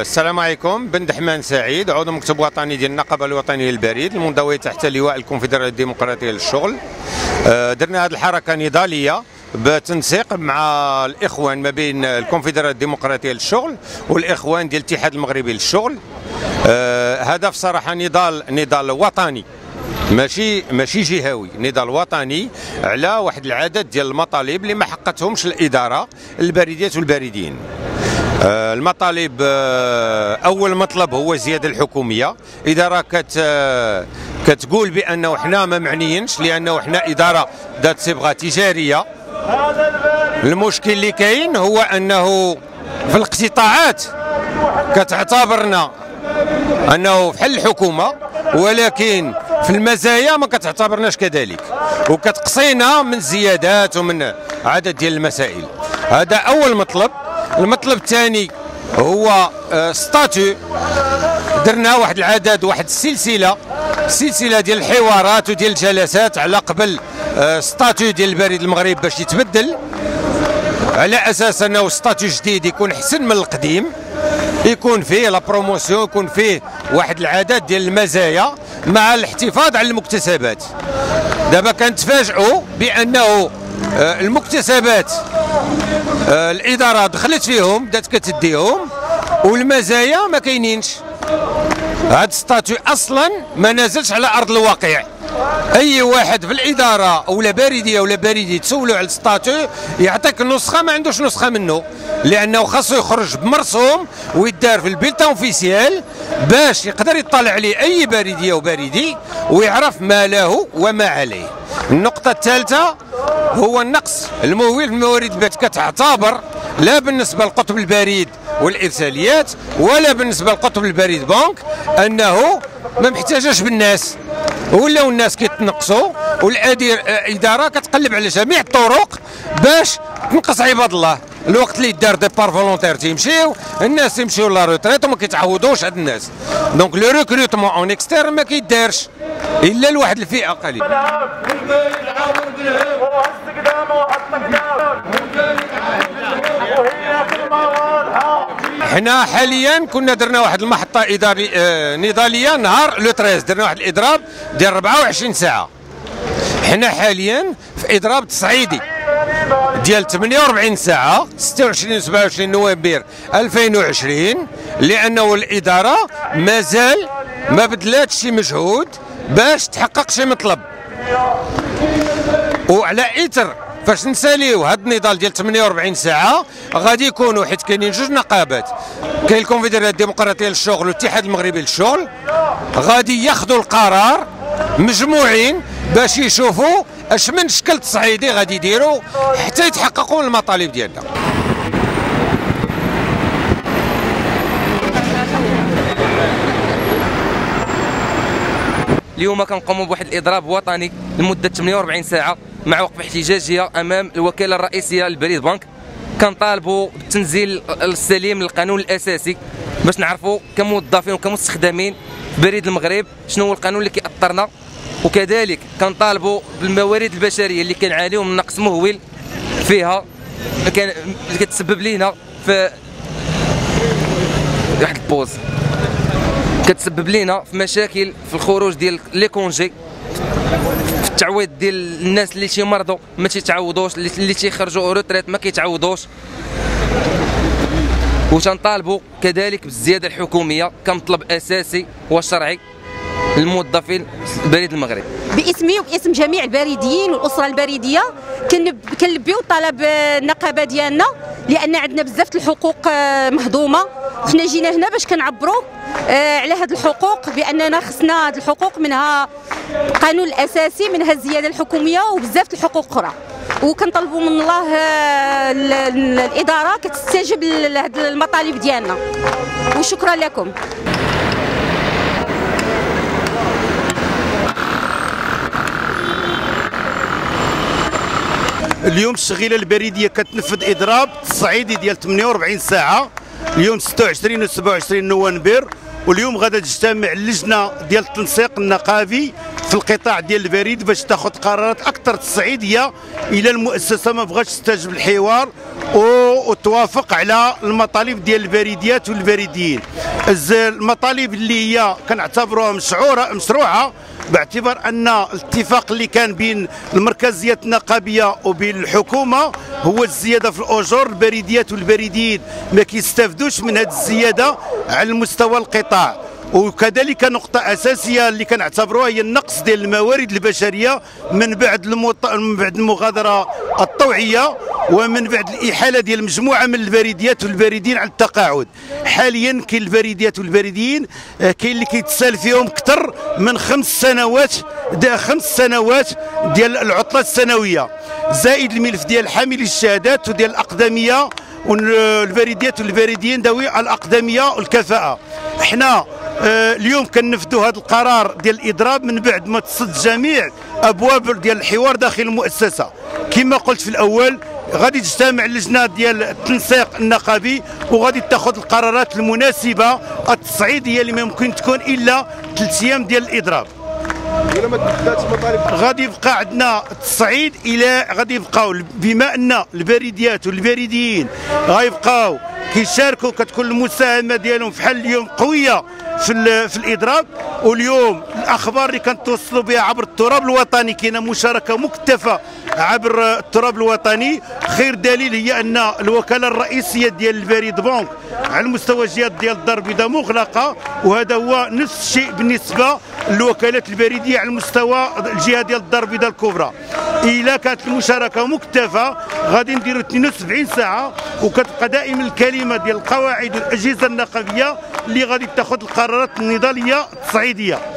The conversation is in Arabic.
السلام عليكم. بن دحمان سعيد، عضو مكتب وطني ديال النقابه الوطنيه للبريد المنضوي تحت لواء الكونفدراليه الديمقراطيه للشغل. درنا هذه الحركه نضاليه بتنسيق مع الاخوان ما بين الكونفدراليه الديمقراطيه للشغل والاخوان ديال الاتحاد المغربي للشغل. هدف صراحه نضال وطني ماشي جهوي، نضال وطني على واحد العدد ديال المطالب اللي ما حققتهمش الاداره البريديات والبريديين. المطالب، اول مطلب هو الزياده الحكوميه. اداره كتقول بانه حنا ما معنيينش لانه حنا اداره ذات صبغه تجاريه. المشكل اللي كاين هو انه في الاقتطاعات كتعتبرنا انه بحال الحكومه، ولكن في المزايا ما كتعتبرناش كذلك، وكتقصينا من الزيادات ومن عدد ديال المسائل. هذا اول مطلب. المطلب الثاني هو ستاتيو. درنا واحد العدد، واحد السلسله ديال الحوارات وديال الجلسات على قبل ستاتيو ديال البريد المغرب باش يتبدل، على اساس انه ستاتيو جديد يكون احسن من القديم، يكون فيه لا بروموسيون، يكون فيه واحد العدد ديال المزايا مع الاحتفاظ على المكتسبات. دابا كنتفاجئوا بانه المكتسبات الاداره دخلت فيهم، بدات كتديهم، والمزايا ما كاينينش. هذا الستاتيو اصلا ما نازلش على ارض الواقع. اي واحد في الاداره ولا بريديه ولا بريدي تسولوا على الستاتيو يعطيك نسخه، ما عندوش نسخه منه، لانه خاصو يخرج بمرسوم ويدار في البلتان اوفيسيال باش يقدر يطلع عليه اي بريديه وبريدي ويعرف ما له وما عليه. النقطه الثالثه هو النقص المهول في الموارد اللي كتعتبر لا بالنسبه لقطب البريد والارساليات ولا بالنسبه لقطب البريد بنك انه ما محتاجاش بالناس، ولاو الناس كيتنقصوا، والاداره كتقلب على جميع الطرق باش تنقص عباد الله. الوقت اللي دار ديبار فولونتير تيمشيو الناس، يمشيو لا روتريت وما كيتعوضوش هاد الناس. دونك لو ريكروتمون اون اكسترن ما كيدارش الا لواحد الفئه قليله. حنا حاليا كنا درنا واحد المحطه نضاليه نهار لو 13، درنا واحد الاضراب ديال 24 ساعه. حنا حاليا في اضراب تصعيدي ديال 48 ساعه 26 و 27 نوفمبر 2020، لانه الاداره مازال ما بدلاتش شي مجهود باش تحقق شي مطلب. وعلى اثر فاش نساليو هذا النضال ديال 48 ساعه غادي يكونوا، حيت كاينين جوج نقابات، كاين الكونفدراليه الديمقراطيه للشغل والاتحاد المغربي للشغل، غادي ياخذوا القرار مجموعين باش يشوفوا اش من شكل تصعيدي غادي يديروا حتى يتحققوا المطالب ديالنا. اليوم كنقوموا بواحد الاضراب وطني لمده 48 ساعه مع وقفه احتجاجيه امام الوكاله الرئيسيه للبريد بنك. كنطالبوا بالتنزيل السليم للقانون الاساسي باش نعرفوا كموظفين وكمستخدمين بريد المغرب شنو هو القانون اللي كيأثرنا، وكذلك كنطالبوا بالموارد البشريه اللي كنعانيو من نقص مهول فيها، اللي كتسبب لينا في واحد البوز، كتسبب لينا في مشاكل في الخروج ديال لي كونجي، في التعويض ديال الناس اللي تيمرضوا ما تيتعوضوش، اللي تيخرجوا روتريت ما كيتعوضوش. وتنطالبوا كذلك بالزياده الحكوميه كمطلب اساسي وشرعي للموظفين بريد المغرب. باسمي وباسم جميع البريديين والاسره البريديه كنلبيو طلب النقابه ديالنا، لان عندنا بزاف الحقوق مهضومه. حنا جينا هنا باش كنعبروا على هذه الحقوق، باننا خصنا هذه الحقوق، منها القانون الاساسي، منها الزياده الحكوميه وبزاف الحقوق اخرى. وكنطلبوا من الله الاداره كتستجب لهذه المطالب ديالنا، وشكرا لكم. اليوم الشغيله البريديه كتنفذ اضراب تصعيدي ديال 48 ساعه اليوم 26 و 27 نوفمبر. واليوم غادا تجتمع اللجنه ديال التنسيق النقابي في القطاع ديال البريد باش تاخذ قرارات اكثر تصعيديه الى المؤسسه، ما بغاش تستجب الحوار وتوافق على المطالب ديال البريديات والبريديين. المطالب اللي هي كنعتبروها مشروعه باعتبار ان الاتفاق اللي كان بين المركزيات النقابيه وبين الحكومه هو الزياده في الاجور. البريديات والبريديين ما كيستافدوش من هذه الزياده على مستوى القطاع. وكذلك نقطة أساسية اللي كنعتبروها هي النقص ديال الموارد البشرية من بعد المغادرة الطوعية ومن بعد الإحالة ديال مجموعة من البريديات والبريديين على التقاعد. حاليا كاين البريديات والبريديين كاين اللي كيتسال فيهم أكثر من 5 سنوات ديال العطلة السنوية، زائد الملف ديال حاملي الشهادات وديال الأقدمية والبريديات والبريديين ذوي الأقدمية والكفاءة. احنا اليوم كنفذوا هذا القرار ديال الاضراب من بعد ما تصد جميع ابواب ديال الحوار داخل المؤسسه. كما قلت في الاول غادي تجتمع اللجنه ديال التنسيق النقابي وغادي تاخذ القرارات المناسبه التصعيديه اللي ما يمكن تكون الا 3 ايام ديال الاضراب. غادي يبقى عندنا التصعيد الى غادي يبقاو بما ان البريديات والبريديين غيبقاو كيشاركوا، كتكون المساهمه ديالهم في حال اليوم قويه في الاضراب. واليوم الاخبار اللي كنتوصلوا بها عبر التراب الوطني كاينه مشاركه مكثفه عبر التراب الوطني. خير دليل هي ان الوكاله الرئيسيه ديال البريد بونك على مستوى الجهات ديال الدار البيضاء مغلقه، وهذا هو نفس الشيء بالنسبه للوكالات البريديه على مستوى الجهه ديال الدار البيضاء الكبرى. الا كانت المشاركه مكثفه غادي نديروا 72 ساعه، وكتبقى دائما الكلمه ديال القواعد والاجهزه النقابيه اللي غادي تاخذ القرارات النضاليه التصعيديه.